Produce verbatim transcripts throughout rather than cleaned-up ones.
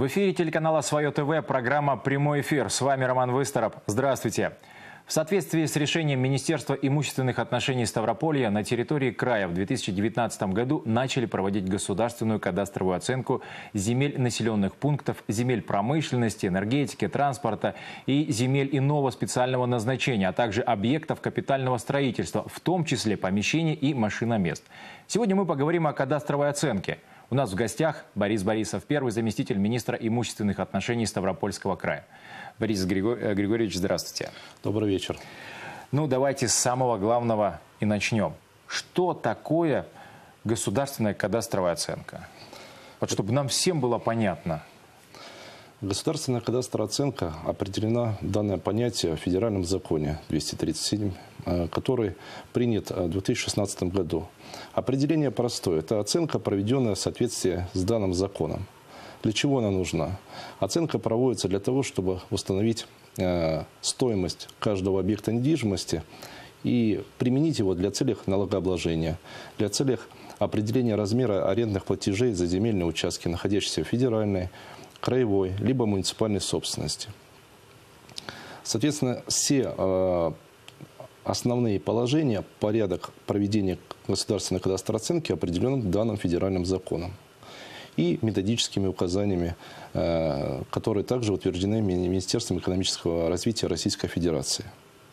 В эфире телеканала «Свое ТВ» программа «Прямой эфир». С вами Роман Выстороп. Здравствуйте. В соответствии с решением Министерства имущественных отношений Ставрополья на территории края в две тысячи девятнадцатом году начали проводить государственную кадастровую оценку земель населенных пунктов, земель промышленности, энергетики, транспорта и земель иного специального назначения, а также объектов капитального строительства, в том числе помещений и машиномест. Сегодня мы поговорим о кадастровой оценке. У нас в гостях Борис Борисов, первый заместитель министра имущественных отношений Ставропольского края. Борис Григор... Григорьевич, здравствуйте. Добрый вечер. Ну, давайте с самого главного и начнем. Что такое государственная кадастровая оценка? Вот чтобы нам всем было понятно. Государственная кадастровая оценка определена данное понятие в федеральном законе двести тридцать семь, который принят в две тысячи шестнадцатом году. Определение простое. Это оценка, проведенная в соответствии с данным законом. Для чего она нужна? Оценка проводится для того, чтобы установить э, стоимость каждого объекта недвижимости и применить его для целей налогообложения, для целей определения размера арендных платежей за земельные участки, находящиеся в федеральной, краевой, либо муниципальной собственности. Соответственно, все э, основные положения, порядок проведения государственной кадастровой оценки определен данным федеральным законом и методическими указаниями, э, которые также утверждены Министерством экономического развития Российской Федерации.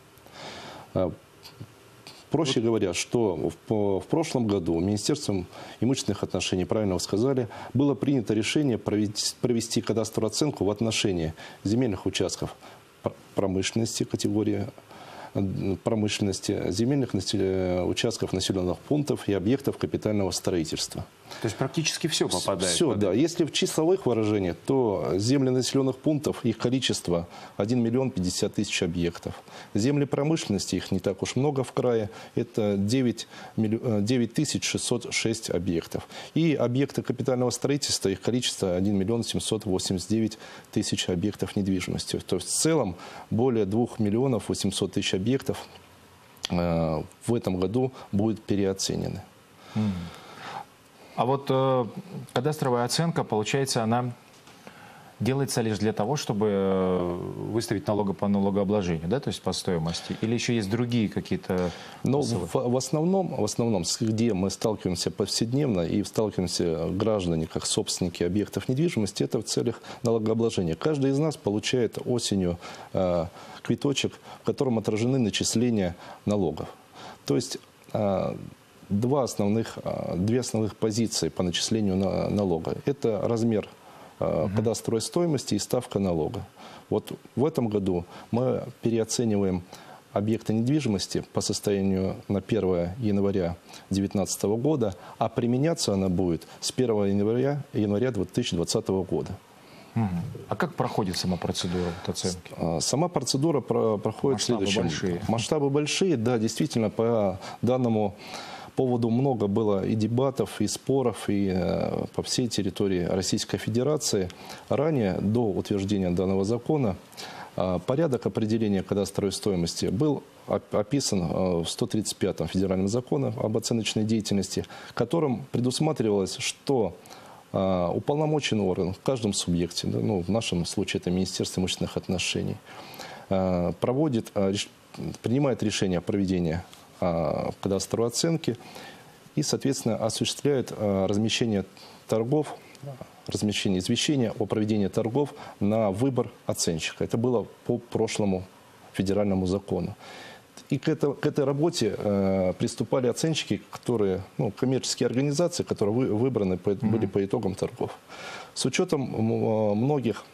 Э, проще вот. говоря, что в, в прошлом году Министерством имущественных отношений, правильно вы сказали, было принято решение провести, провести кадастровую оценку в отношении земельных участков промышленности категории промышленности, земельных участков населенных пунктов и объектов капитального строительства. То есть практически все попадает? Все, да. Если в числовых выражениях, то земли населенных пунктов, их количество один миллион пятьдесят тысяч объектов. Земли промышленности, их не так уж много в крае, это девять тысяч шестьсот шесть объектов. И объекты капитального строительства, их количество один миллион семьсот восемьдесят девять тысяч объектов недвижимости. То есть в целом более двух миллионов восьмисот тысяч объектов э, в этом году будут переоценены. Mm. А вот э, кадастровая оценка, получается, она делается лишь для того, чтобы э, выставить налога по налогообложению, да, то есть по стоимости? Или еще есть другие какие-то? Ну, в, в основном, в основном, где мы сталкиваемся повседневно и сталкиваемся граждане как собственники объектов недвижимости, это в целях налогообложения. Каждый из нас получает осенью э, квиточек, в котором отражены начисления налогов. То есть э, Два основных, две основных позиции по начислению налога. Это размер uh-huh. кадастровой стоимости и ставка налога. Вот в этом году мы переоцениваем объекты недвижимости по состоянию на первое января две тысячи девятнадцатого года, а применяться она будет с первого января две тысячи двадцатого года. Угу. А как проходит сама процедура оценки? Сама процедура проходит Масштабы следующим. большие. Масштабы большие, да, действительно, по данному поводу много было и дебатов, и споров, и э, по всей территории Российской Федерации. Ранее, до утверждения данного закона, э, порядок определения кадастровой стоимости был описан э, в сто тридцать пятом федеральном законе об оценочной деятельности, которым предусматривалось, что э, уполномоченный орган в каждом субъекте, да, ну, в нашем случае это Министерство имущественных отношений, э, проводит, э, принимает решение о проведении кадастровой оценки и, соответственно, осуществляет размещение торгов, размещение извещения о проведении торгов на выбор оценщика. Это было по прошлому федеральному закону. И к, это, к этой работе э, приступали оценщики, которые, ну, коммерческие организации, которые вы, выбраны по, mm-hmm. были по итогам торгов. С учетом многих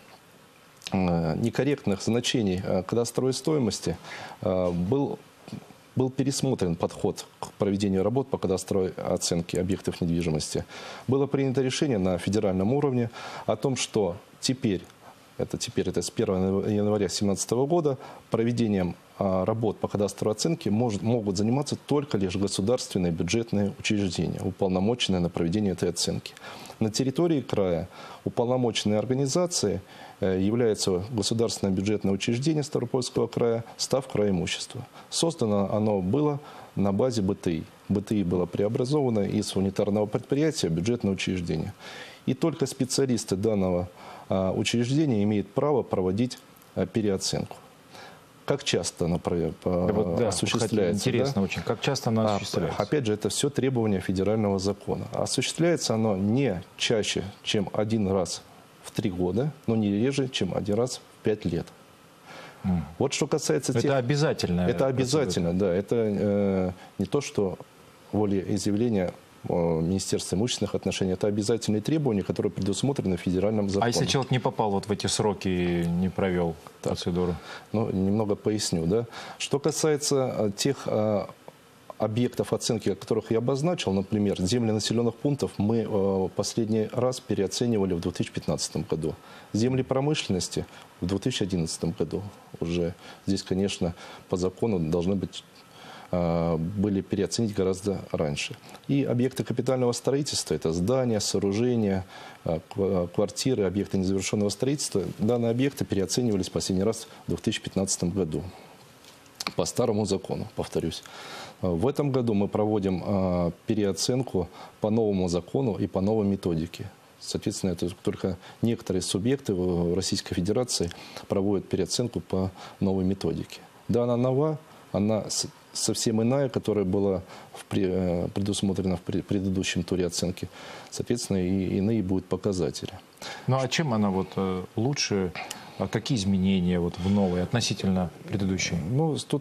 э, некорректных значений э, кадастровой стоимости э, был Был пересмотрен подход к проведению работ по кадастровой оценке объектов недвижимости. Было принято решение на федеральном уровне о том, что теперь, это теперь это с первого января две тысячи семнадцатого года, проведением работ по кадастровой оценке может, могут заниматься только лишь государственные бюджетные учреждения, уполномоченные на проведение этой оценки. На территории края уполномоченные организации является государственное бюджетное учреждение Ставропольского края «Став краимущества». Создано оно было на базе БТИ. БТИ было преобразовано из унитарного предприятия в бюджетное учреждение. И только специалисты данного учреждение имеет право проводить переоценку. Как часто она вот, да, осуществляется? Интересно да? очень, как часто она осуществляется? Опять же, это все требования федерального закона. Осуществляется оно не чаще, чем один раз в три года, но не реже, чем один раз в пять лет. Mm. Вот что касается... Это тех... обязательно? Это обязательно, да. Это э, не то, что волеизъявление Министерства имущественных отношений. Это обязательные требования, которые предусмотрены в федеральном законе. А если человек не попал вот в эти сроки и не провел так, процедуру? Ну, немного поясню. Да? Что касается тех а, объектов оценки, которых я обозначил, например, земли населенных пунктов, мы а, последний раз переоценивали в две тысячи пятнадцатом году. Земли промышленности в две тысячи одиннадцатом году уже. Здесь, конечно, по закону должны быть были переоценить гораздо раньше. И объекты капитального строительства, это здания, сооружения, квартиры, объекты незавершенного строительства, данные объекты переоценивались последний раз в две тысячи пятнадцатом году. По старому закону, повторюсь. В этом году мы проводим переоценку по новому закону и по новой методике. Соответственно, это только некоторые субъекты в Российской Федерации проводят переоценку по новой методике. Да, она нова, она совсем иная, которая была в, предусмотрена в предыдущем туре оценки. Соответственно, и иные будут показатели. Ну а чем она вот лучше? А какие изменения вот в новой относительно предыдущей? Ну, тут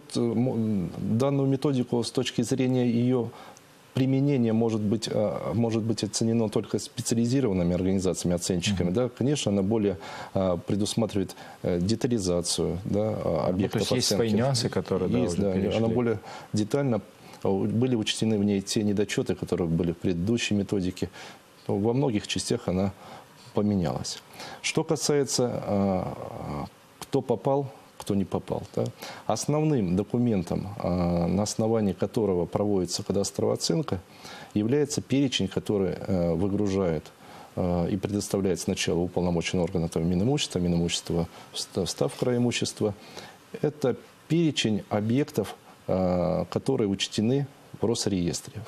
данную методику с точки зрения ее применение может быть, может быть оценено только специализированными организациями, оценщиками. Mm-hmm. Да? Конечно, она более предусматривает детализацию, да, объектов оценки. То есть есть свои нюансы, которые есть, да, уже да, она более детально. Были учтены в ней те недочеты, которые были в предыдущей методике. Во многих частях она поменялась. Что касается, кто попал, кто не попал. Да? Основным документом, на основании которого проводится кадастровая оценка, является перечень, который выгружает и предоставляет сначала уполномоченный орган, это Минимущество, Минимущество встав краимущества. Это перечень объектов, которые учтены в Росреестре,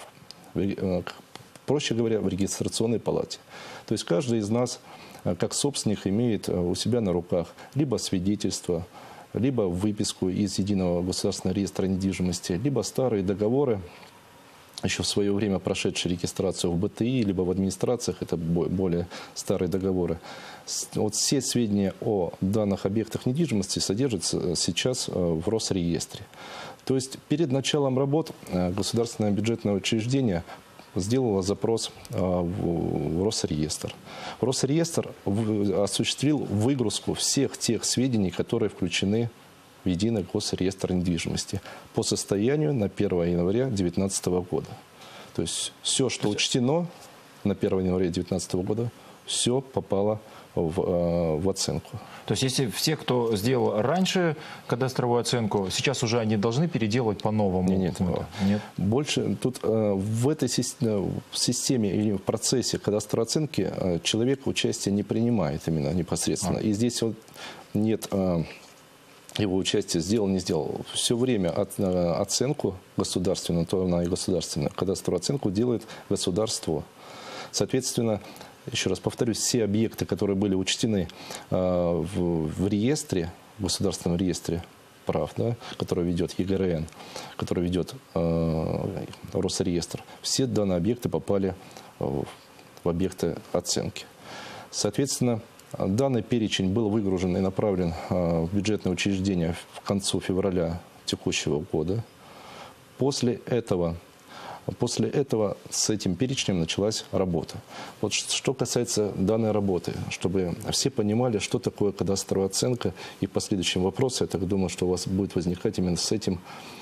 проще говоря, в регистрационной палате. То есть каждый из нас, как собственник, имеет у себя на руках либо свидетельство, либо выписку из Единого государственного реестра недвижимости, либо старые договоры, еще в свое время прошедшие регистрацию в бэ тэ и, либо в администрациях, это более старые договоры. Вот все сведения о данных объектах недвижимости содержатся сейчас в Росреестре. То есть перед началом работ государственное бюджетное учреждение сделала запрос в Росреестр. Росреестр осуществил выгрузку всех тех сведений, которые включены в Единый госреестр недвижимости по состоянию на первое января две тысячи девятнадцатого года. То есть все, что учтено на первое января две тысячи девятнадцатого года, все попало в, в оценку. То есть если все, кто сделал раньше кадастровую оценку, сейчас уже они должны переделать по-новому? Нет, нет. нет. Больше тут в этой системе или в процессе кадастровой оценки человек участие не принимает именно непосредственно. А. И здесь вот нет его участия, сделал, не сделал. Все время от, оценку государственную, то она и государственную, кадастровую оценку делает государство. Соответственно, еще раз повторюсь, все объекты, которые были учтены э, в, в реестре, в государственном реестре прав, да, который ведет е гэ эр эн, который ведет э, Росреестр, все данные объекты попали в, в объекты оценки. Соответственно, данный перечень был выгружен и направлен э, в бюджетное учреждение в концу февраля текущего года. После этого После этого с этим перечнем началась работа. Вот что касается данной работы, чтобы все понимали, что такое кадастровая оценка, и в последующем вопросе, я так думаю, что у вас будет возникать именно с этим,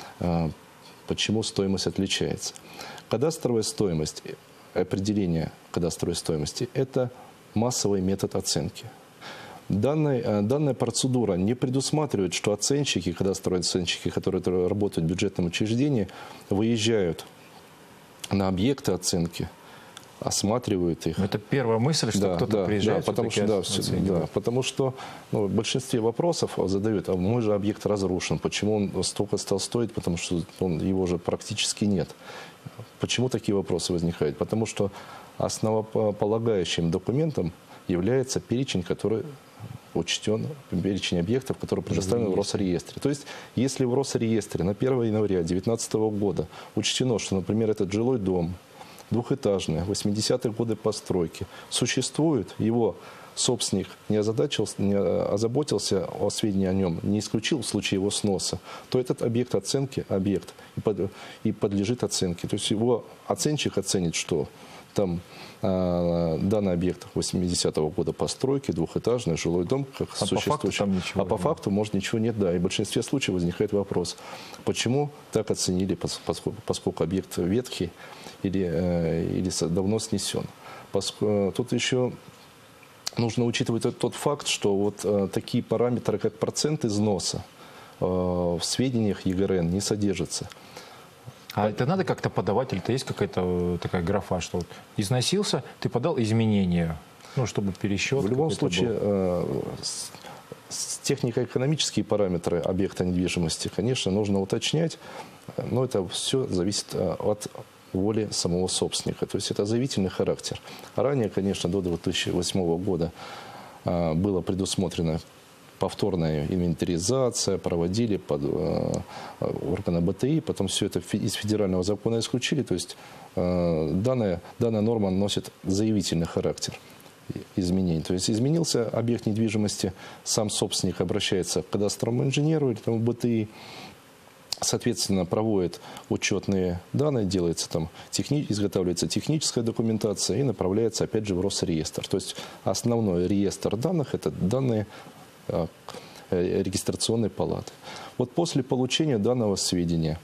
почему стоимость отличается. Кадастровая стоимость, определение кадастровой стоимости – это массовый метод оценки. Данная, данная процедура не предусматривает, что оценщики, кадастровые оценщики, которые работают в бюджетном учреждении, выезжают на объекты оценки, осматривают их. Это первая мысль, что да, кто-то да, приезжает, да, потому что, да, все, да, потому что ну, в большинстве вопросов задают, а мой же объект разрушен, почему он столько стал стоить, потому что он, его же практически нет. Почему такие вопросы возникают? Потому что основополагающим документом является перечень, который учтен, перечень объектов, которые предоставлены в Росреестре. То есть, если в Росреестре на первое января две тысячи девятнадцатого года учтено, что, например, этот жилой дом двухэтажный, восьмидесятых годы постройки, существует, его собственник не озадачился, не озаботился о сведении о нем, не исключил в случае его сноса, то этот объект оценки, объект и, под, и подлежит оценке. То есть его оценщик оценит, что там э, данный объект восьмидесятого года постройки, двухэтажный жилой дом, как а существующий. По факту ничего а по нет. факту, может, ничего нет, да. И в большинстве случаев возникает вопрос, почему так оценили, поскольку, поскольку объект ветхий или, э, или давно снесен. Поскольку, тут еще нужно учитывать тот, тот факт, что вот э, такие параметры, как процент износа, э, в сведениях ЕГРН не содержатся. А это надо как-то подавать, или это есть какая-то такая графа, что вот износился, ты подал изменения, ну, чтобы пересчет. В любом случае, э, с, с технико-экономические параметры объекта недвижимости, конечно, нужно уточнять, но это все зависит от воли самого собственника. То есть это заявительный характер. Ранее, конечно, до две тысячи восьмого года э, было предусмотрено повторная инвентаризация, проводили под э, органы БТИ, потом все это из федерального закона исключили. То есть э, данная, данная норма носит заявительный характер изменений. То есть изменился объект недвижимости, сам собственник обращается к кадастровому инженеру или там, БТИ, соответственно, проводит учетные данные, делается там, техни... изготавливается техническая документация и направляется опять же в Росреестр. То есть основной реестр данных – это данные регистрационной палаты. Вот после получения данного сведения,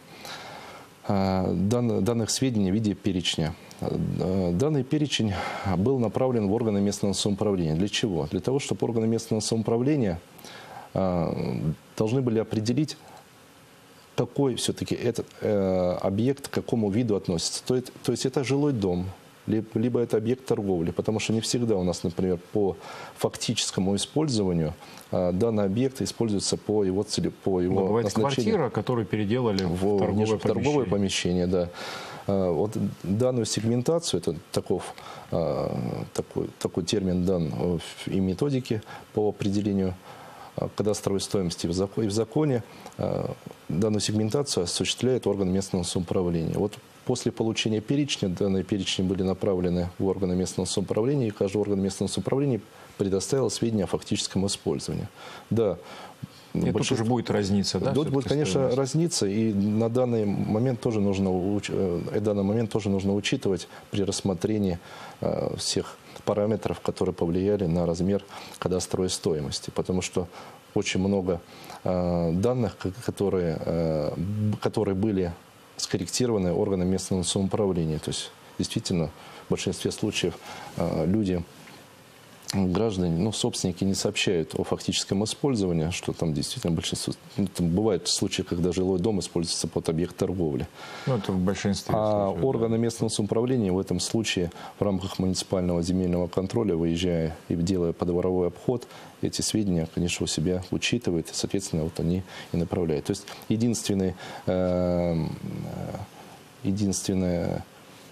данных сведений в виде перечня, данный перечень был направлен в органы местного самоуправления. Для чего? Для того, чтобы органы местного самоуправления должны были определить, какой все-таки этот объект к какому виду относится. То есть, то есть это жилой дом, либо это объект торговли, потому что не всегда у нас, например, по фактическому использованию а, данный объект используется по его цели, по его ну, бывает назначению. Квартира, которую переделали в, в торговое, в торговое помещение. Да. А, вот данную сегментацию, это таков, а, такой, такой термин дан и методике по определению кадастровой стоимости в законе, и в законе а, данную сегментацию осуществляет орган местного самоуправления. Вот после получения перечня, данные перечни были направлены в органы местного самоуправления, и каждый орган местного самоуправления предоставил сведения о фактическом использовании. Да, и большинство... тут уже будет разница, да? Тут будет, конечно, стоимость. разница, и на данный момент тоже нужно, и данный момент тоже нужно учитывать при рассмотрении э, всех параметров, которые повлияли на размер кадастровой стоимости, потому что очень много э, данных, которые, э, которые были скорректированы органами местного самоуправления. То есть, действительно, в большинстве случаев э, люди, граждане, ну, собственники не сообщают о фактическом использовании, что там действительно большинство... Ну, там бывают случаи, когда жилой дом используется под объект торговли. Ну, это в большинстве а случаев, органы да. местного самоуправления в этом случае в рамках муниципального земельного контроля, выезжая и делая подворовой обход, эти сведения, конечно, у себя учитывают, и, соответственно, вот они и направляют. То есть единственный, э, единственное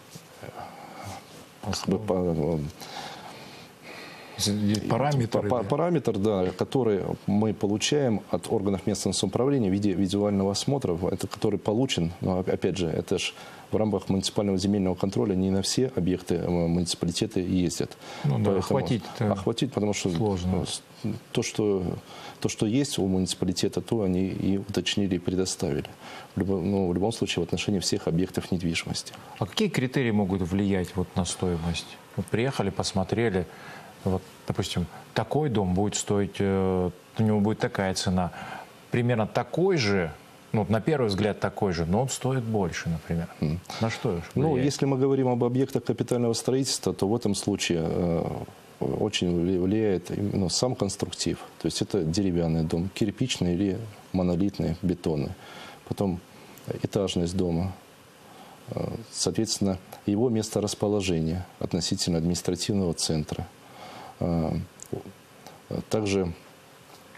э, Параметр, да. Параметр, да, который мы получаем от органов местного самоуправления в виде визуального осмотра, это который получен, но опять же, это же в рамках муниципального земельного контроля не на все объекты муниципалитеты ездят. Ну, да, охватить, охватить, потому что сложно. То, что то, что есть у муниципалитета, то они и уточнили, и предоставили. В любом, ну, в любом случае в отношении всех объектов недвижимости. А какие критерии могут влиять вот на стоимость? Вот приехали, посмотрели. Вот, допустим, такой дом будет стоить, э, у него будет такая цена. Примерно такой же, ну, на первый взгляд такой же, но он стоит больше, например. Mm. На что влияет? Ну, если мы говорим об объектах капитального строительства, то в этом случае э, очень влияет именно сам конструктив. То есть это деревянный дом, кирпичный или монолитный, бетонный. Потом этажность дома. Э, соответственно, его месторасположение относительно административного центра. Также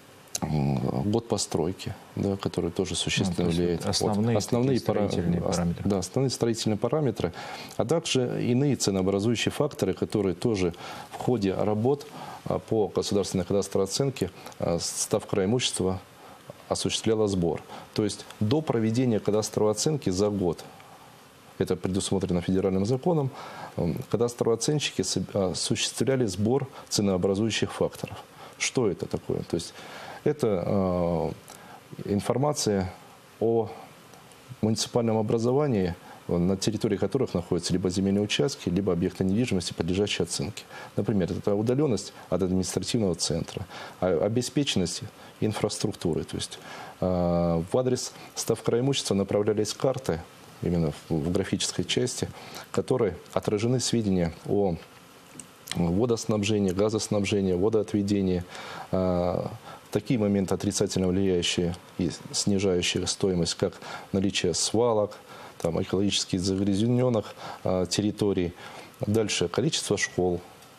год постройки, да, который тоже существенно ну, влияет. Основные, вот, основные строительные пара... параметры. Да, основные строительные параметры, а также иные ценообразующие факторы, которые тоже в ходе работ по государственной кадастровой оценке Ставка имущества осуществляла сбор. То есть до проведения кадастровой оценки за год, это предусмотрено федеральным законом, кадастровые оценщики осуществляли сбор ценообразующих факторов. Что это такое? То есть это э, информация о муниципальном образовании, на территории которых находятся либо земельные участки, либо объекты недвижимости, подлежащие оценке. Например, это удаленность от административного центра, обеспеченность инфраструктуры. То есть э, в адрес Ставка имущества направлялись карты, именно в, в графической части, в которой отражены сведения о водоснабжении, газоснабжении, водоотведении, э, такие моменты, отрицательно влияющие и снижающие стоимость, как наличие свалок, там, экологически загрязненных э, территорий. Дальше количество школ,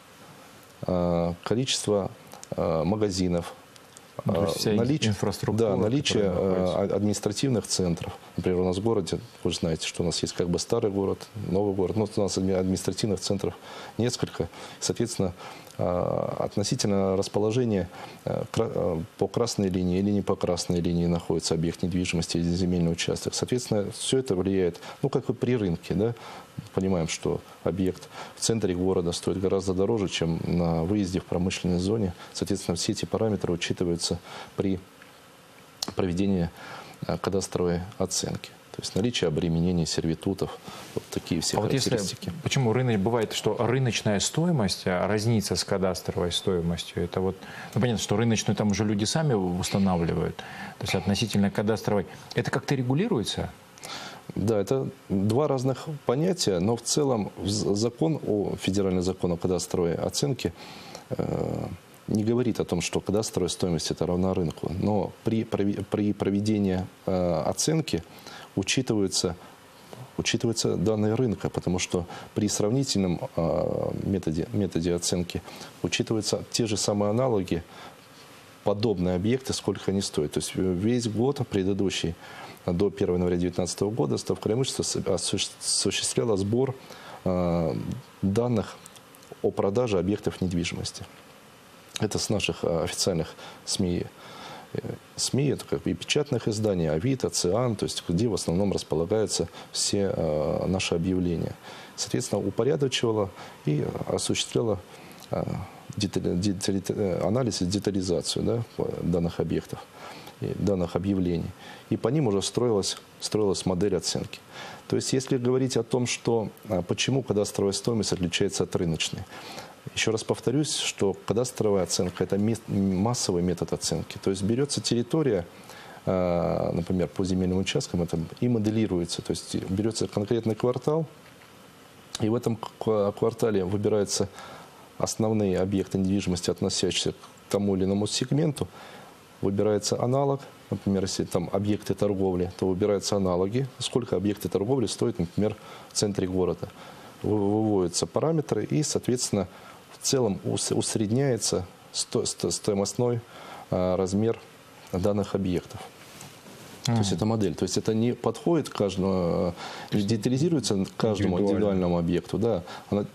э, количество э, магазинов, э, наличие, да, наличие э, административных центров. Например, у нас в городе, вы же знаете, что у нас есть как бы старый город, новый город, но у нас административных центров несколько. Соответственно, относительно расположения по красной линии или не по красной линии находится объект недвижимости или земельный участок. Соответственно, все это влияет, ну, как и при рынке, да, понимаем, что объект в центре города стоит гораздо дороже, чем на выезде в промышленной зоне. Соответственно, все эти параметры учитываются при проведении кадастровой оценки. То есть наличие обременений, сервитутов, вот такие все а характеристики. Вот если, почему рынок, бывает, что рыночная стоимость разнится с кадастровой стоимостью? Это вот, ну, понятно, что рыночную там уже люди сами устанавливают, то есть относительно кадастровой. Это как-то регулируется? Да, это два разных понятия, но в целом закон, о, федеральный закон о кадастровой оценке э, не говорит о том, что кадастровая стоимость это равна рынку. Но при, при проведении э, оценки учитываются, учитываются данные рынка, потому что при сравнительном э, методе, методе оценки учитываются те же самые аналоги, подобные объекты, сколько они стоят. То есть весь год предыдущий, до первого января две тысячи девятнадцатого года, Ставка имущества осуществляла сбор э, данных о продаже объектов недвижимости. Это с наших официальных СМИ. СМИ, это как и печатных изданий, Авито, ЦИАН, то есть где в основном располагаются все э, наши объявления. Соответственно, упорядочивала и осуществляла э, детали, детали, анализ и детализацию, да, данных объектов, и данных объявлений. И по ним уже строилась, строилась модель оценки. То есть, если говорить о том, что, почему кадастровая стоимость отличается от рыночной, еще раз повторюсь, что кадастровая оценка – это массовый метод оценки. То есть берется территория, например, по земельным участкам, это и моделируется. То есть берется конкретный квартал, и в этом квартале выбираются основные объекты недвижимости, относящиеся к тому или иному сегменту. Выбирается аналог, например, если там объекты торговли, то выбираются аналоги, сколько объекты торговли стоят, например, в центре города. Выводятся параметры и, соответственно, в целом усредняется стоимостной размер данных объектов. Mm. То есть это модель. То есть это не подходит к каждому, детализируется к каждому индивидуальному объекту. Да, она,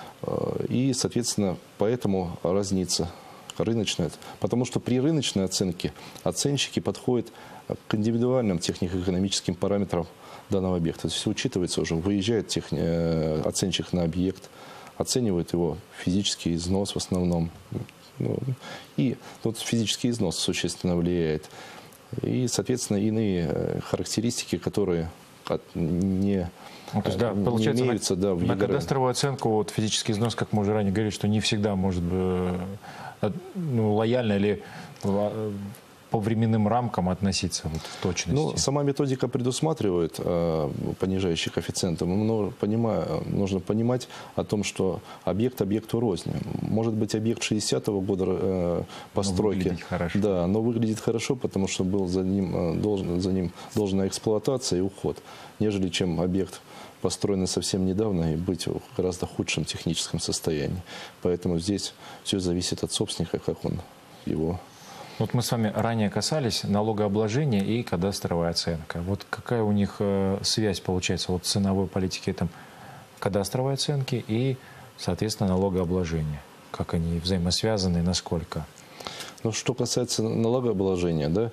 и, соответственно, поэтому разница рыночная. Потому что при рыночной оценке оценщики подходят к индивидуальным технико-экономическим параметрам данного объекта. То есть учитывается уже, выезжает техни... оценщик на объект, оценивает его физический износ в основном. Ну, и тут физический износ существенно влияет. И, соответственно, иные характеристики, которые не, ну, то есть, да, не получается, имеются на, да, в на кадастровую оценку вот, физический износ, как мы уже ранее говорили, что не всегда может быть ну, лояльно или по временным рамкам относиться вот, в точности? Ну, сама методика предусматривает э, понижающий коэффициент. Но понимаю, нужно понимать о том, что объект объекту рознь. Может быть, объект шестидесятого года э, постройки. Но хорошо. Да, но выглядит хорошо, потому что был за ним, должен, за ним должна эксплуатация и уход, нежели чем объект построенный совсем недавно и быть в гораздо худшем техническом состоянии. Поэтому здесь все зависит от собственника, как он его Вот мы с вами ранее касались налогообложения и кадастровой оценка. Вот какая у них э, связь получается вот ценовой политики там кадастровой оценки и, соответственно, налогообложения? Как они взаимосвязаны и насколько? Ну, что касается налогообложения, да,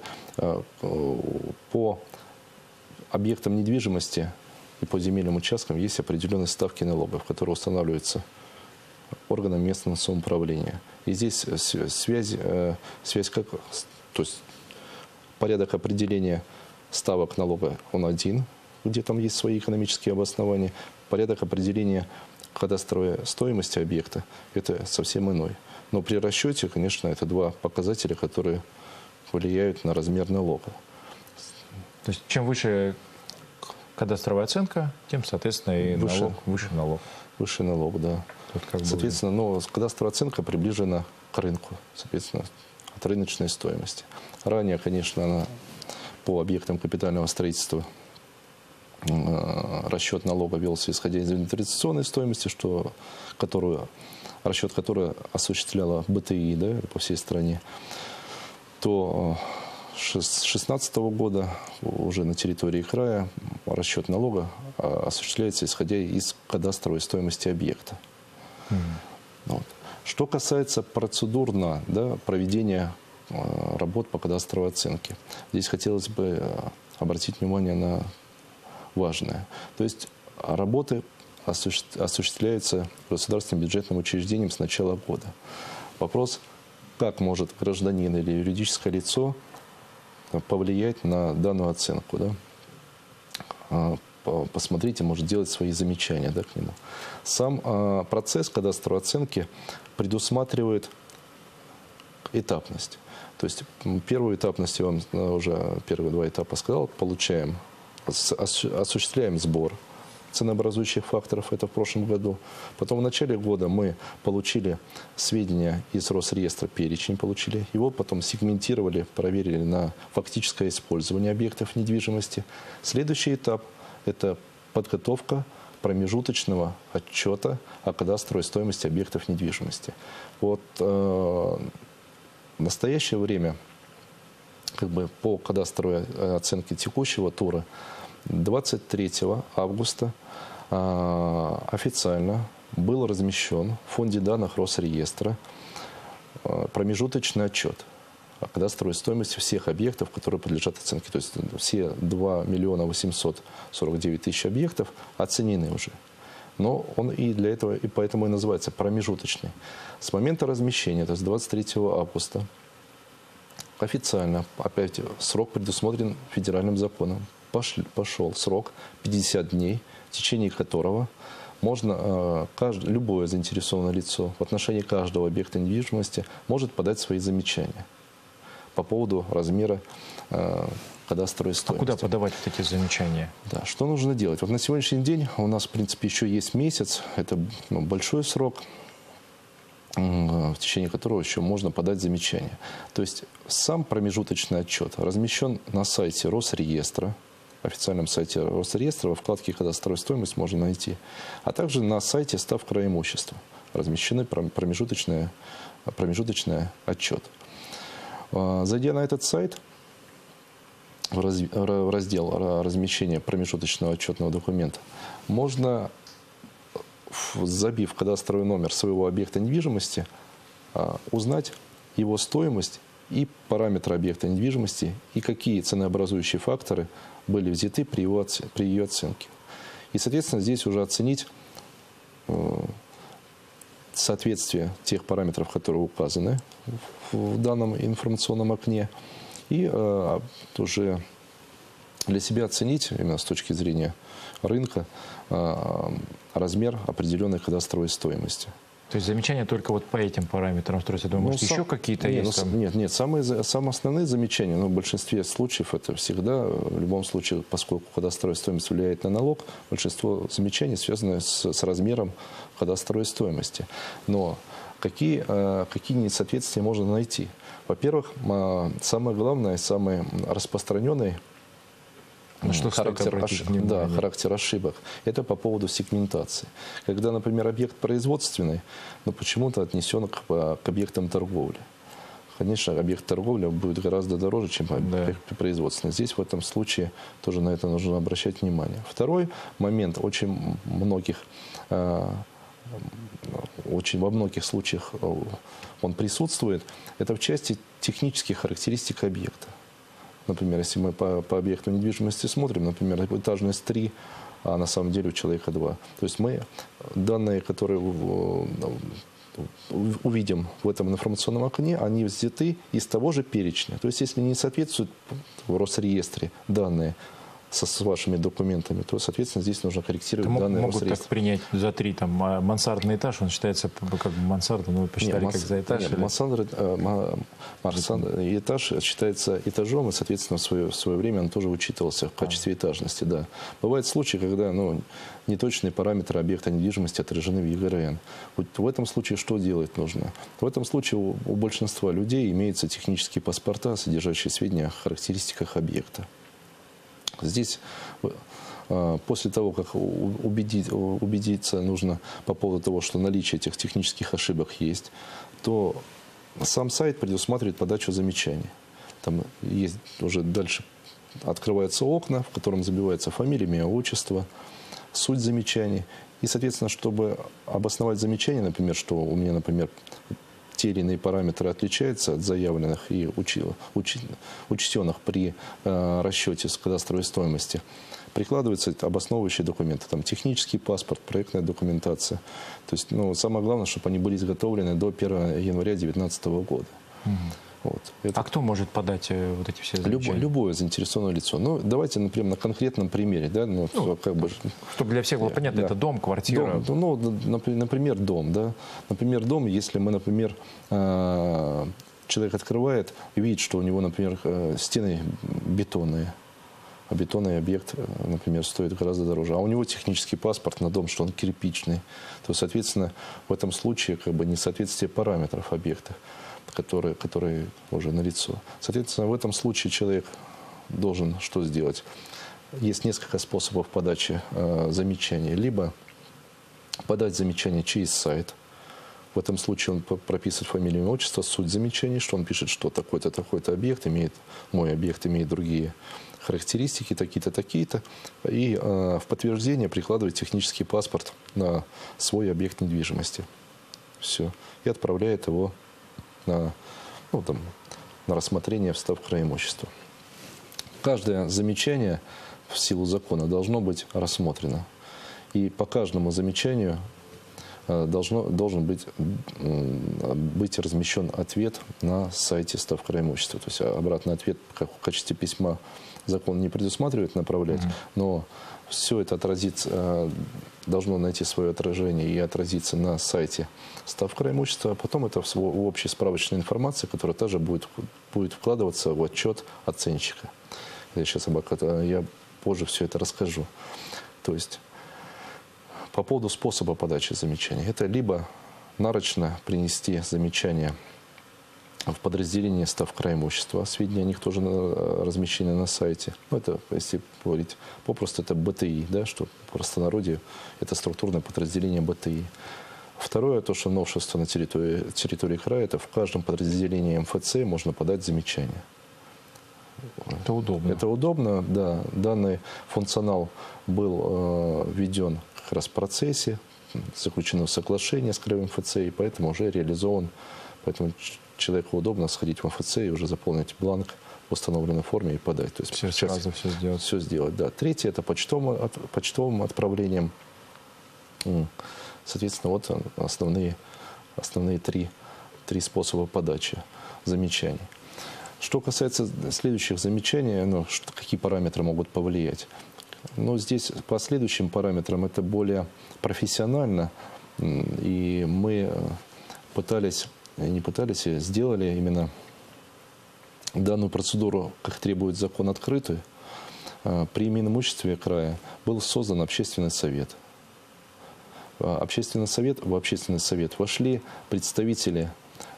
по объектам недвижимости и по земельным участкам есть определенные ставки налогов, которые устанавливаются органам местного самоуправления. И здесь связь, связь как, то есть порядок определения ставок налога он один, где там есть свои экономические обоснования, порядок определения кадастровой стоимости объекта – это совсем иной. Но при расчете, конечно, это два показателя, которые влияют на размер налога. То есть чем выше кадастровая оценка, тем, соответственно, и выше налог, выше налог. Выше налог, да. Как соответственно, но кадастровая оценка приближена к рынку, соответственно, от рыночной стоимости. Ранее, конечно, она по объектам капитального строительства расчет налога велся исходя из инвентаризационной стоимости, что, которую, расчет которой осуществляла БТИ, да, по всей стране, то с две тысячи шестнадцатого года уже на территории края расчет налога осуществляется исходя из кадастровой стоимости объекта. Mm. Вот. Что касается процедурно, да, проведения работ по кадастровой оценке, здесь хотелось бы обратить внимание на важное. То есть работы осуществляются государственным бюджетным учреждением с начала года. Вопрос, как может гражданин или юридическое лицо повлиять на данную оценку. Да? Посмотрите, может делать свои замечания, да, к нему. Сам процесс кадастровой оценки предусматривает этапность. То есть первую этапность, я вам уже первые два этапа сказал, получаем, осуществляем сбор ценообразующих факторов, это в прошлом году. Потом в начале года мы получили сведения из Росреестра, перечень получили. Его потом сегментировали, проверили на фактическое использование объектов недвижимости. Следующий этап – это подготовка промежуточного отчета о кадастровой стоимости объектов недвижимости. Вот э, в настоящее время как бы, по кадастровой оценке текущего тура двадцать третьего августа э, официально был размещен в фонде данных Росреестра э, промежуточный отчет о кадастровой стоимости всех объектов, которые подлежат оценке. То есть все два миллиона восемьсот сорок девять тысяч объектов оценены уже. Но он и для этого, и поэтому и называется промежуточный. С момента размещения, то есть двадцать третьего августа, официально, опять срок предусмотрен федеральным законом. Пошли, пошел срок пятьдесят дней, в течение которого можно, э, кажд, любое заинтересованное лицо в отношении каждого объекта недвижимости может подать свои замечания по поводу размера э, кадастровой стоимости. А куда подавать вот эти замечания? Да, что нужно делать? Вот на сегодняшний день у нас, в принципе, еще есть месяц. Это ну, большой срок, в течение которого еще можно подать замечания. То есть сам промежуточный отчет размещен на сайте Росреестра, официальном сайте Росреестра, во вкладке «Кадастровая стоимость» можно найти, а также на сайте «Ставка имущества» размещены промежуточный, промежуточный отчет. Зайдя на этот сайт, в раздел размещения промежуточного отчетного документа, можно, забив кадастровый номер своего объекта недвижимости, узнать его стоимость и параметры объекта недвижимости, и какие ценообразующие факторы были взяты при, его, при ее оценке. И, соответственно, здесь уже оценить соответствие тех параметров, которые указаны в данном информационном окне, и э, уже для себя оценить, именно с точки зрения рынка, э, размер определенной кадастровой стоимости. То есть замечания только вот по этим параметрам строятся? Я думаю, ну, может, сам, еще какие-то нет, есть? Ну, там? Нет, нет, самые, самые основные замечания, но в большинстве случаев это всегда, в любом случае, поскольку кадастровая стоимость влияет на налог, большинство замечаний связаны с, с размером кадастровой стоимости. Но какие, какие несоответствия можно найти? Во-первых, самое главное, самый распространенный На что характер, ош... да, характер ошибок. Это по поводу сегментации. Когда, например, объект производственный, но почему-то отнесен к, к объектам торговли. конечно, объект торговли будет гораздо дороже, чем объект да. производственный. Здесь в этом случае тоже на это нужно обращать внимание. Второй момент, очень многих, очень во многих случаях он присутствует, это в части технических характеристик объекта. Например, если мы по, по объекту недвижимости смотрим, например, этажность три, а на самом деле у человека два. То есть мы данные, которые увидим в этом информационном окне, они взяты из того же перечня. То есть если не соответствуют в Росреестре данные со, с вашими документами, то, соответственно, здесь нужно корректировать это данные могут Росреестра. Так принять за три, там, мансардный этаж, он считается как мансарда, но вы посчитали нет, как за этаж? Нет, мансардный э, этаж считается этажом, и, соответственно, в свое, в свое время он тоже учитывался в качестве а. этажности. Да. Бывают случаи, когда ну, неточные параметры объекта недвижимости отражены в ЕГРН. Вот в этом случае что делать нужно? В этом случае у, у большинства людей имеются технические паспорта, содержащие сведения о характеристиках объекта. Здесь после того, как убедить, убедиться нужно по поводу того, что наличие этих технических ошибок есть, то сам сайт предусматривает подачу замечаний. Там есть уже дальше открываются окна, в котором забивается фамилия, имя, отчество, суть замечаний. И, соответственно, чтобы обосновать замечание, например, что у меня, например, те или иные параметры отличаются от заявленных и учи, учи, учтенных при э, расчете с кадастровой стоимости, прикладываются обосновывающие документы, там технический паспорт, проектная документация. То есть, ну, самое главное, чтобы они были изготовлены до первого января две тысячи девятнадцатого года. Угу. Вот. Это... А кто может подать вот эти все замечания? Любое, любое заинтересованное лицо. Ну, давайте, например, на конкретном примере. Да? Ну, ну, как бы... Чтобы для всех было понятно, да. Это дом, квартира. Дом, ну, например, дом. Да? Например, дом, если мы, например, человек открывает и видит, что у него, например, стены бетонные, а бетонный объект, например, стоит гораздо дороже. А у него технический паспорт на дом, что он кирпичный. То, соответственно, в этом случае как бы несоответствие параметров объекта, которые, которые уже налицо. Соответственно, в этом случае человек должен что сделать? Есть несколько способов подачи э, замечаний. Либо подать замечание через сайт. В этом случае он прописывает фамилию, имя, отчество, суть замечаний, что он пишет, что такой-то, такой-то объект имеет, мой объект имеет другие характеристики, такие-то, такие-то. И э, в подтверждение прикладывает технический паспорт на свой объект недвижимости. Все. И отправляет его на, ну, там, на рассмотрение в ставкрая имущества. Каждое замечание в силу закона должно быть рассмотрено. И по каждому замечанию должно, должен быть, быть размещен ответ на сайте ставкрая имущества. То есть обратный ответ как в качестве письма закон не предусматривает направлять, mm-hmm. но все это отразится, должно найти свое отражение и отразиться на сайте ставкрая имущества, а потом это в общей справочной информации, которая также будет, будет вкладываться в отчет оценщика. Я сейчас я позже все это расскажу. То есть по поводу способа подачи замечаний. Это либо нарочно принести замечание в подразделение ставкрая имущества. Сведения о них тоже размещены на сайте. Ну, это, если говорить попросту, это БТИ, да, что в простонародье это структурное подразделение БТИ. Второе, то, что новшество на территории, территории края, это в каждом подразделении МФЦ можно подать замечание. Это удобно. Это удобно, да. Данный функционал был э, введен как раз в процессе, заключено соглашение с краевым МФЦ, и поэтому уже реализован. Поэтому человеку удобно сходить в МФЦ и уже заполнить бланк в установленной форме и подать. То есть все сразу все сделать. Все сделать, да. Третье – это почтовым, от, почтовым отправлением. Соответственно, вот основные, основные три, три способа подачи замечаний. Что касается следующих замечаний, ну, что, какие параметры могут повлиять. Ну, здесь по следующим параметрам это более профессионально. И мы пытались, не пытались, а сделали именно данную процедуру, как требует закон, открытую. При Минимуществе края был создан общественный совет. Общественный совет, в общественный совет вошли представители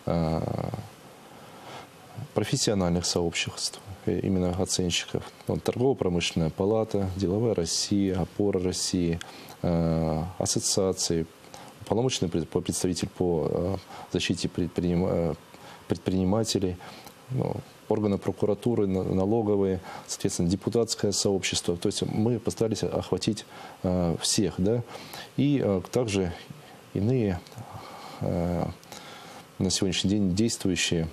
профессиональных сообществ, именно оценщиков. Торгово-промышленная палата, Деловая Россия, Опора России, ассоциации, уполномоченный представитель по защите предпринимателей, ну, органы прокуратуры, налоговые, соответственно, депутатское сообщество. То есть мы постарались охватить э, всех, да, и э, также иные э, на сегодняшний день действующие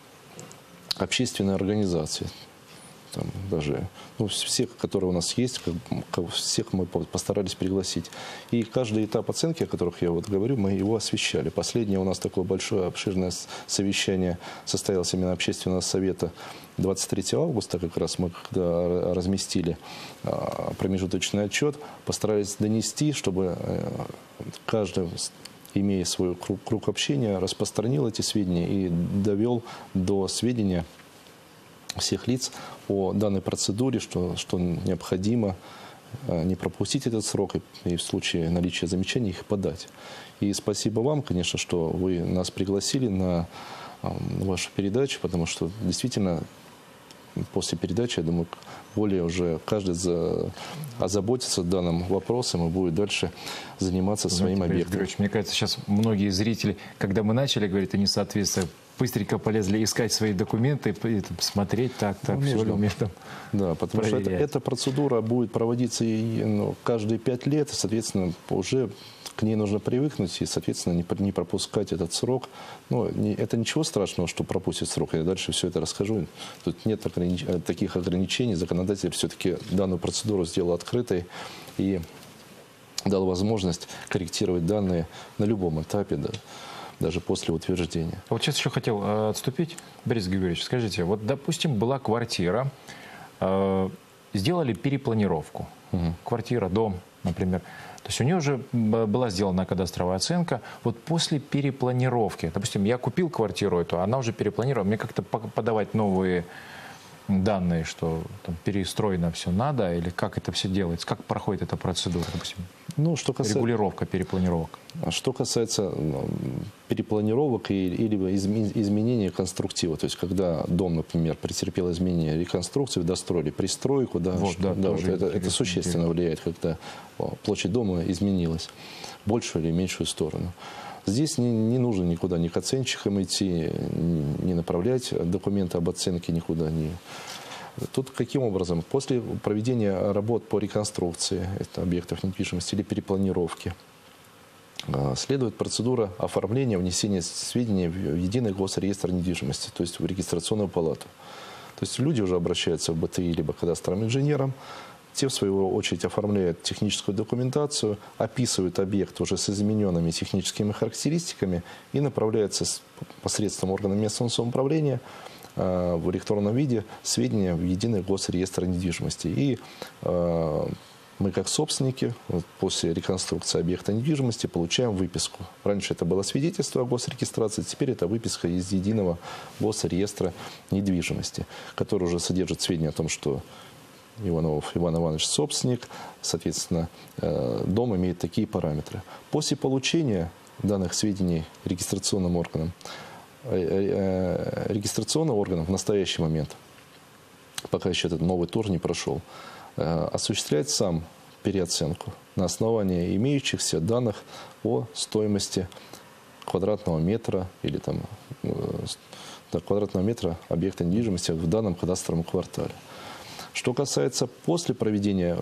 общественные организации. Там даже, ну, всех, которые у нас есть, как, всех мы постарались пригласить. И каждый этап оценки, о которых я вот говорю, мы его освещали. Последнее у нас такое большое, обширное совещание состоялось именно общественного совета двадцать третьего августа, как раз мы когда разместили промежуточный отчет, постарались донести, чтобы каждый, имея свой круг, круг общения, распространил эти сведения и довел до сведения всех лиц о данной процедуре, что, что необходимо не пропустить этот срок и, и в случае наличия замечаний их подать. И спасибо вам, конечно, что вы нас пригласили на э, вашу передачу, потому что действительно после передачи, я думаю, более уже каждый за, озаботится данным вопросом и будет дальше заниматься своим Знаете, объектом. Григорьевич, мне кажется, сейчас многие зрители, когда мы начали говорить о несоответствии, быстренько полезли искать свои документы, и, и смотреть, так, так, ну, все ли у меня там. Да, потому проверять. Что это, эта процедура будет проводиться и, ну, каждые пять лет, и, соответственно, уже к ней нужно привыкнуть и, соответственно, не, не пропускать этот срок. Ну, не, это ничего страшного, что пропустит срок. Я дальше все это расскажу. Тут нет огранич... таких ограничений. Законодатель все-таки данную процедуру сделал открытой и дал возможность корректировать данные на любом этапе, да, даже после утверждения. А вот сейчас еще хотел э, отступить. Борис Григорьевич, скажите, вот, допустим, была квартира, э, сделали перепланировку. Угу. Квартира, дом, например. То есть у нее уже была сделана кадастровая оценка. Вот после перепланировки, допустим, я купил квартиру эту, она уже перепланирована, мне как-то подавать новые данные, что там перестроено все надо, или как это все делается, как проходит эта процедура, допустим, ну, что касается... регулировка, перепланировок? Что касается ну, перепланировок и, или изменения конструктива, то есть когда дом, например, претерпел изменения реконструкции, достроили пристройку, да, вот, что, да, да, вот это, это существенно влияет, когда площадь дома изменилась в большую или меньшую сторону. Здесь не, не нужно никуда ни к оценщикам идти, не направлять документы об оценке никуда. Не. Тут каким образом? После проведения работ по реконструкции это объектов недвижимости или перепланировки, следует процедура оформления, внесения сведений в единый госреестр недвижимости, то есть в регистрационную палату. То есть люди уже обращаются в БТИ либо к кадастровым инженерам. Те, в свою очередь, оформляют техническую документацию, описывают объект уже с измененными техническими характеристиками и направляются посредством органов местного самоуправления э, в электронном виде сведения в единый госреестр недвижимости. И э, мы, как собственники, вот после реконструкции объекта недвижимости, получаем выписку. Раньше это было свидетельство о госрегистрации, теперь это выписка из единого госреестра недвижимости, который уже содержит сведения о том, что Иванов Иван Иванович собственник, соответственно, дом имеет такие параметры. После получения данных сведений регистрационным органом, регистрационный орган в настоящий момент, пока еще этот новый тур не прошел, осуществляет сам переоценку на основании имеющихся данных о стоимости квадратного метра или там, квадратного метра объекта недвижимости в данном кадастровом квартале. Что касается после проведения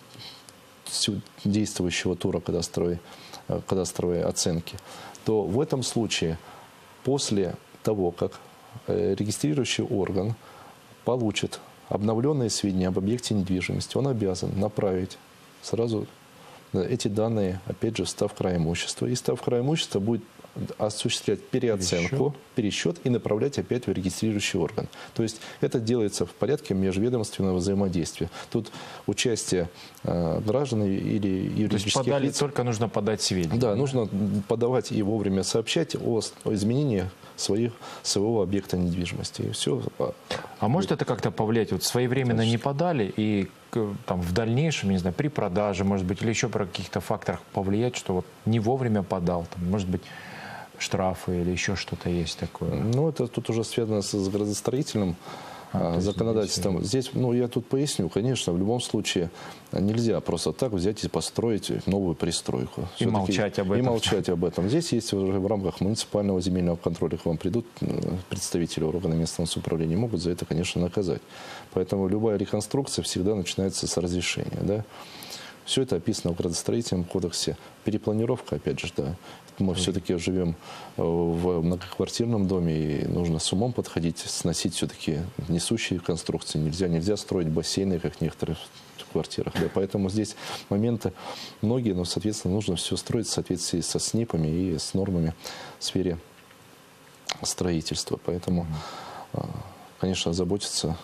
действующего тура кадастровой, кадастровой оценки, то в этом случае после того, как регистрирующий орган получит обновленные сведения об объекте недвижимости, он обязан направить сразу эти данные, опять же, в став края имущества. И став края имущества будет осуществлять переоценку, пересчет. пересчет и направлять опять в регистрирующий орган. То есть это делается в порядке межведомственного взаимодействия. Тут участие э, граждан или юридических То есть подали, лиц. Только нужно подать сведения. Да, да, нужно подавать и вовремя сообщать о, о изменении своих, своего объекта недвижимости. И все. А может это как-то повлиять? Вот своевременно Конечно. не подали и там, в дальнейшем, не знаю, при продаже, может быть, или еще про каких-то факторах повлиять, что вот не вовремя подал, там, может быть, штрафы или еще что-то есть такое? Ну, это тут уже связано с градостроительным А, законодательством. Здесь, ну, я тут поясню, конечно, в любом случае нельзя просто так взять и построить новую пристройку. И молчать об этом. И молчать об этом. Здесь есть уже в рамках муниципального земельного контроля, к вам придут представители органов местного самоуправления, могут за это, конечно, наказать. Поэтому любая реконструкция всегда начинается с разрешения, да. Все это описано в градостроительном кодексе. Перепланировка, опять же, да. Мы все-таки живем в многоквартирном доме, и нужно с умом подходить, сносить все-таки несущие конструкции. Нельзя, нельзя строить бассейны, как в некоторых квартирах. Да. Поэтому здесь моменты многие, но, соответственно, нужно все строить в соответствии со СНИПами и с нормами в сфере строительства. Поэтому, конечно, заботиться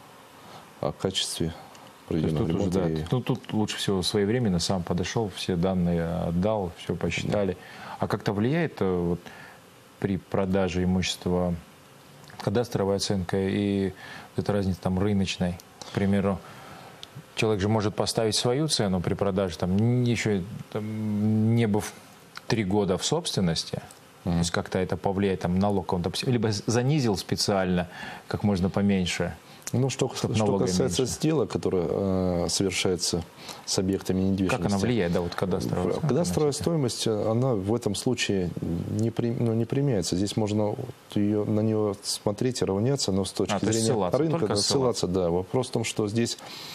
о качестве. Тут, уже, да, и... тут, тут лучше всего своевременно сам подошел, все данные отдал, все посчитали. Да. А как-то влияет вот, при продаже имущества кадастровая оценка и эта разница там рыночной? К примеру, человек же может поставить свою цену при продаже, там, еще там, не быв три года в собственности, mm-hmm. то есть как-то это повлияет, там, налог он либо занизил специально, как можно поменьше. Ну, что, что касается меньше. сделок, которые э, совершаются с объектами недвижимости. Как она влияет, да, вот кадастровая стоимость? Кадастровая стоимость, она в этом случае не, при, ну, не применяется. Здесь можно ее, на нее смотреть и равняться, но с точки а, зрения ссылаться, рынка, да, ссылаться, да. Вопрос в том, что здесь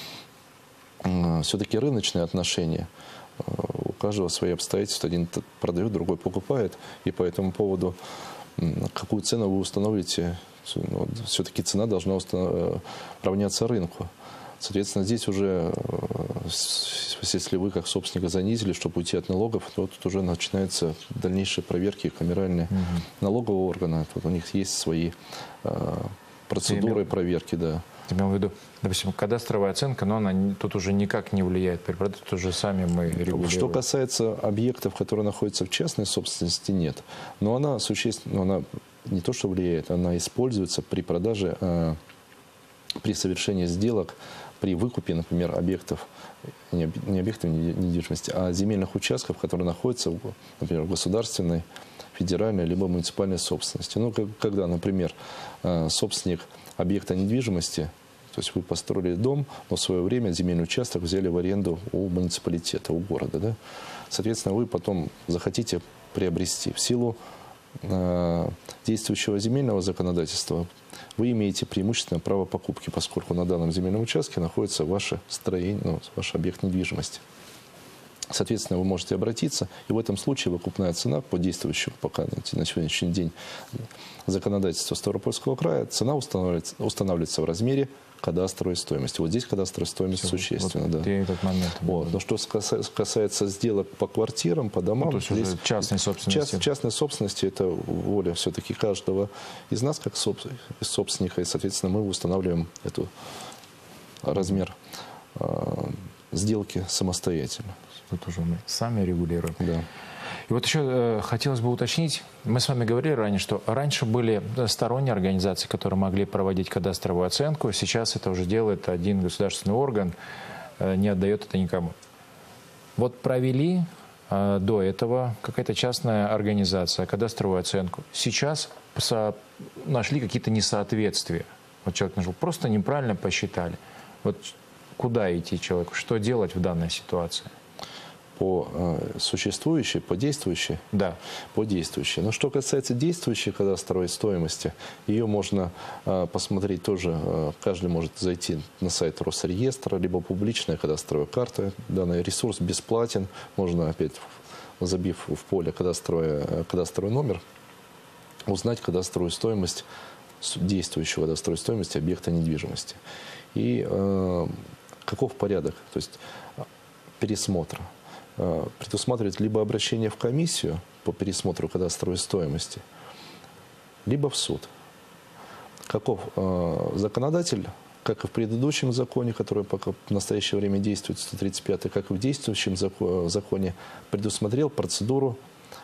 э, все-таки рыночные отношения. Э, у каждого свои обстоятельства. Один продает, другой покупает. И по этому поводу, э, какую цену вы установите, все-таки цена должна равняться рынку. Соответственно, здесь уже, если вы как собственника занизили, чтобы уйти от налогов, то тут уже начинаются дальнейшие проверки камеральные угу. налогового органа. Тут у них есть свои э, процедуры имел, проверки. Да. Я имел в виду, допустим, кадастровая оценка, но она тут уже никак не влияет. Тут уже сами мы регулируем. Что касается объектов, которые находятся в частной собственности, нет. Но она существенно... Она не то, что влияет, она используется при продаже, э, при совершении сделок, при выкупе, например, объектов, не, не объектов недвижимости, а земельных участков, которые находятся, например, в государственной, федеральной, либо муниципальной собственности. Ну, как, когда, например, э, собственник объекта недвижимости, то есть вы построили дом, но в свое время земельный участок взяли в аренду у муниципалитета, у города, да? Соответственно, вы потом захотите приобрести в силу действующего земельного законодательства, вы имеете преимущественное право покупки, поскольку на данном земельном участке находится ваше строение, ну, ваш объект недвижимости. Соответственно, вы можете обратиться, и в этом случае выкупная цена по действующему пока на сегодняшний день законодательству Ставропольского края, цена устанавливается, устанавливается в размере кадастровой стоимости. Вот здесь кадастровая стоимость Все, существенна. Вот, да. этот момент. Вот. Но что касается сделок по квартирам, по домам, ну, то есть здесь частной собственности. Част, частной собственности это воля все-таки каждого из нас, как собственника, и, соответственно, мы устанавливаем эту размер э, сделки самостоятельно. Тут уже мы сами регулируем. Да. И вот еще э, хотелось бы уточнить, мы с вами говорили ранее, что раньше были сторонние организации, которые могли проводить кадастровую оценку, сейчас это уже делает один государственный орган, э, не отдает это никому. Вот провели э, до этого какая-то частная организация кадастровую оценку, сейчас нашли какие-то несоответствия. Вот человек нашел, просто неправильно посчитали. Вот куда идти человеку, что делать в данной ситуации? По э, существующей, по действующей? Да. По действующей. Но что касается действующей кадастровой стоимости, ее можно э, посмотреть тоже, э, каждый может зайти на сайт Росреестра, либо публичная кадастровая карта. Данный ресурс бесплатен, можно опять, забив в поле кадастровый, кадастровый номер, узнать кадастровую стоимость, действующую кадастровую стоимость объекта недвижимости. И э, каков порядок, то есть пересмотра. Предусматривает либо обращение в комиссию по пересмотру кадастровой стоимости, либо в суд. Каков э, законодатель, как и в предыдущем законе, который пока в настоящее время действует, сто тридцать пятый, как и в действующем законе, предусмотрел процедуру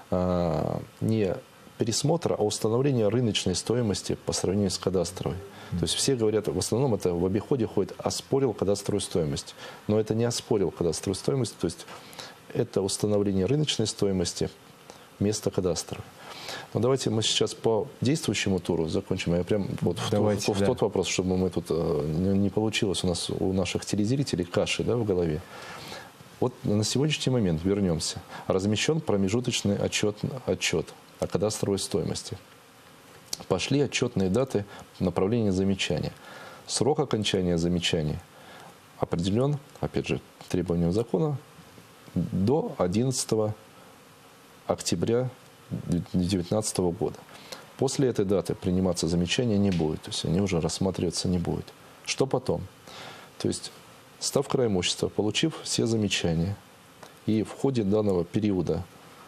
э, не пересмотра, а установления рыночной стоимости по сравнению с кадастровой. Mm-hmm. То есть все говорят, в основном это в обиходе ходит, оспорил кадастровую стоимость. Но это не оспорил кадастровую стоимость, то есть это установление рыночной стоимости вместо кадастровой. Но давайте мы сейчас по действующему туру закончим. Я прям вот в, давайте, тот, в да. тот вопрос, чтобы мы тут не, не получилось у нас у наших телезрителей каши, да, в голове. Вот на сегодняшний момент вернемся. Размещен промежуточный отчет, отчет о кадастровой стоимости. Пошли отчетные даты направления замечания. Срок окончания замечания определен, опять же, требованием закона, до одиннадцатого октября две тысячи девятнадцатого года. После этой даты приниматься замечания не будет, то есть они уже рассматриваться не будут. Что потом? То есть Ставкрая имущества, получив все замечания и в ходе данного периода,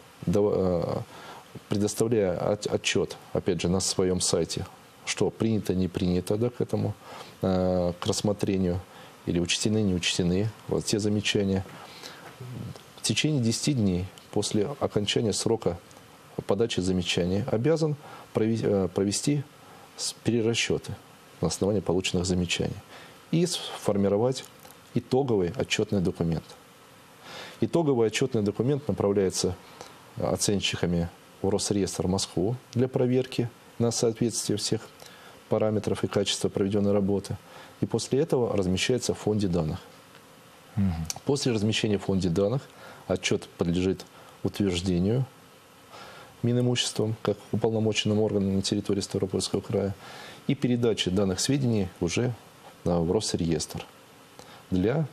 предоставляя отчет, опять же, на своем сайте, что принято, не принято, да, к этому, к рассмотрению, или учтены, не учтены, вот те замечания, в течение десяти дней после окончания срока подачи замечаний обязан провести перерасчеты на основании полученных замечаний и сформировать итоговый отчетный документ. Итоговый отчетный документ направляется оценщиками в Росреестр Москву для проверки на соответствие всех параметров и качества проведенной работы. И после этого размещается в фонде данных. Угу. После размещения в фонде данных отчет подлежит утверждению Минимуществом, как уполномоченным органом на территории Ставропольского края, и передаче данных сведений уже в Росреестр для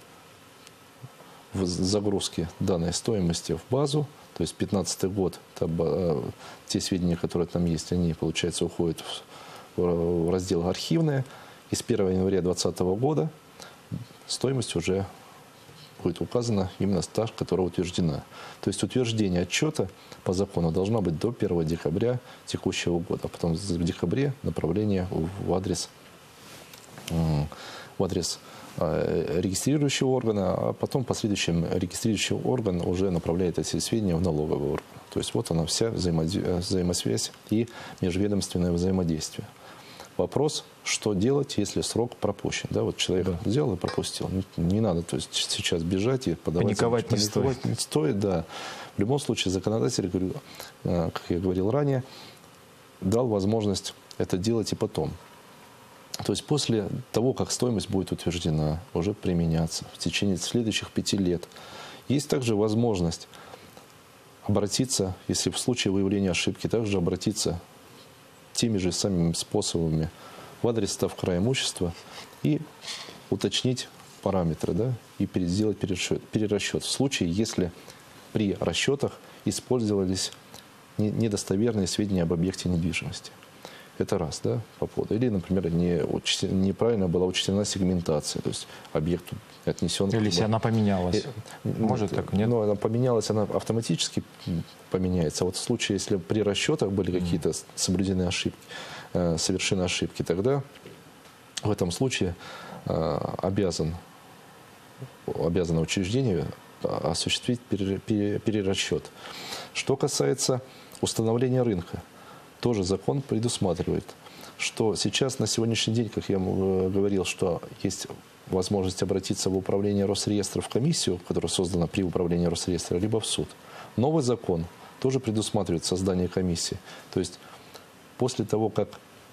загрузки данной стоимости в базу. То есть пятнадцатый год, там, те сведения, которые там есть, они, получается, уходят в раздел «Архивные». И с первого января две тысячи двадцатого года стоимость уже будет указана именно та, которая утверждена. То есть утверждение отчета по закону должно быть до первого декабря текущего года, а потом в декабре направление в адрес, в адрес регистрирующего органа, а потом в последующем регистрирующий орган уже направляет эти сведения в налоговый орган. То есть вот она вся взаимосвязь и межведомственное взаимодействие. Вопрос, что делать, если срок пропущен. Да, вот человек да. взял и пропустил. Не, не надо, то есть сейчас бежать и подавать. Паниковать не Паниковать стоит. не стоит, да. В любом случае законодатель, как я говорил ранее, дал возможность это делать и потом. То есть после того, как стоимость будет утверждена, уже применяться в течение следующих пяти лет. Есть также возможность обратиться, если в случае выявления ошибки, также обратиться теми же самыми способами в адрес Ставкрая имущества и уточнить параметры, да, и сделать перерасчет, перерасчет в случае, если при расчетах использовались недостоверные сведения об объекте недвижимости. Это раз, да, по поводу. Или, например, не учтена, неправильно была учтена сегментация, то есть объект отнесен... Или если она поменялась. Может так, нет? Ну, она поменялась, она автоматически поменяется. Вот в случае, если при расчетах были какие-то соблюдены ошибки, совершены ошибки, тогда в этом случае обязан, обязано учреждение осуществить перерасчет. Что касается установления рынка, тоже закон предусматривает, что сейчас на сегодняшний день, как я говорил, что есть возможность обратиться в управление Росреестра, в комиссию, которая создана при управлении Росреестра, либо в суд. Новый закон тоже предусматривает создание комиссии. То есть после того, как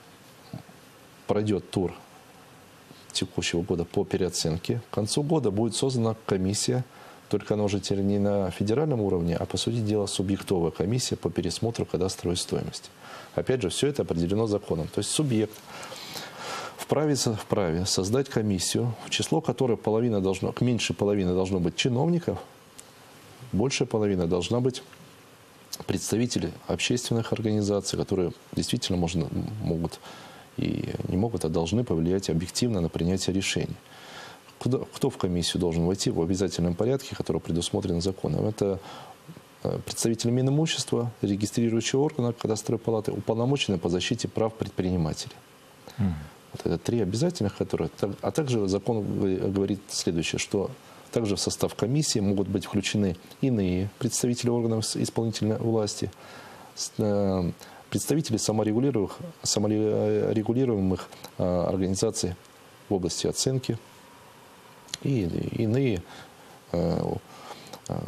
пройдет тур текущего года по переоценке, к концу года будет создана комиссия, только она уже теперь не на федеральном уровне, а, по сути дела, субъектовая комиссия по пересмотру кадастровой стоимости. Опять же, все это определено законом. То есть субъект вправе, вправе создать комиссию, в число которой половина должно, к меньшей половины должно быть чиновников, большая половина должна быть представители общественных организаций, которые действительно можно, могут и не могут, а должны повлиять объективно на принятие решений. Куда, кто в комиссию должен войти в обязательном порядке, который предусмотрен законом? Это представители Минимущества, регистрирующего органа кадастровой палаты, уполномоченные по защите прав предпринимателей. Mm. Вот это три обязательных, которые... А также закон говорит следующее, что также в состав комиссии могут быть включены иные представители органов исполнительной власти, представители саморегулируемых, саморегулируемых организаций в области оценки и иные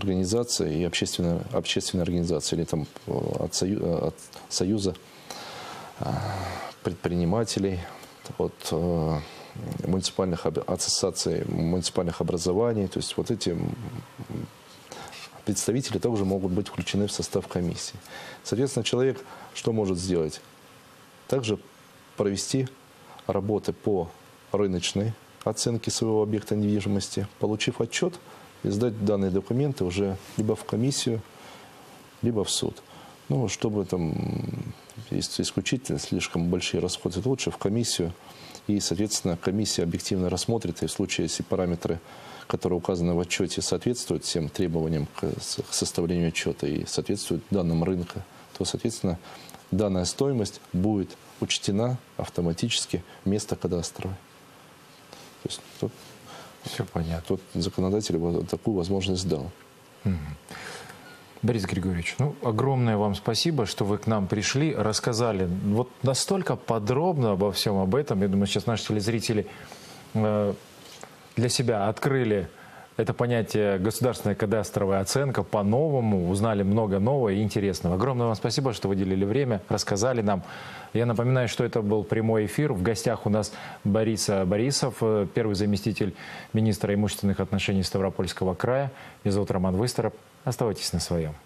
организация и общественная, общественная организация, или там от, сою, от Союза предпринимателей, от муниципальных ассоциаций, муниципальных образований. То есть вот эти представители также могут быть включены в состав комиссии. Соответственно, человек что может сделать? Также провести работы по рыночной оценке своего объекта недвижимости, получив отчет, и сдать данные документы уже либо в комиссию, либо в суд. Ну, чтобы там исключительно слишком большие расходы, лучше в комиссию. И, соответственно, комиссия объективно рассмотрит, и в случае, если параметры, которые указаны в отчете, соответствуют всем требованиям к составлению отчета и соответствуют данным рынка, то, соответственно, данная стоимость будет учтена автоматически вместо кадастровой. То есть тут, все понятно. Тут законодатель вот такую возможность дал. Угу. Борис Григорьевич, ну, огромное вам спасибо, что вы к нам пришли, рассказали вот настолько подробно обо всем об этом. Я думаю, сейчас наши телезрители э, для себя открыли это понятие государственная кадастровая оценка по-новому, узнали много нового и интересного. Огромное вам спасибо, что выделили время, рассказали нам. Я напоминаю, что это был прямой эфир. В гостях у нас Борис Борисов, первый заместитель министра имущественных отношений Ставропольского края. Меня зовут Роман Выстороп. Оставайтесь на своем.